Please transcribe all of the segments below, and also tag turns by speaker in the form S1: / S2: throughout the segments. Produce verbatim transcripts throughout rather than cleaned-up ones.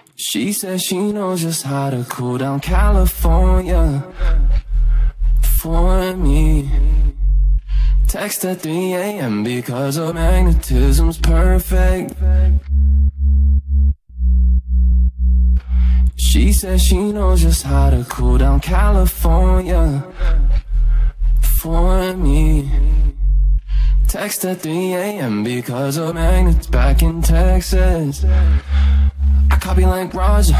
S1: She says she knows just how to cool down California for me. Text at three A M because her magnetism's perfect. She says she knows just how to cool down California for me. Text at three A M because her magnet's back in Texas. I copy like Roger.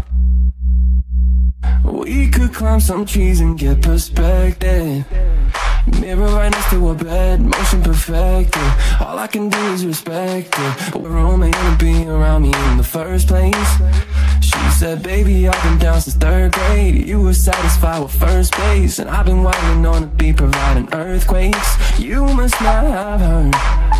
S1: We could climb some trees and get perspective. Mirror right next to her bed, motion perfected. All I can do is respect it. What room ain't gonna be around me in the first place? She said, baby, I've been down since third grade. You were satisfied with first base, and I've been waiting on to be providing earthquakes. You must not have heard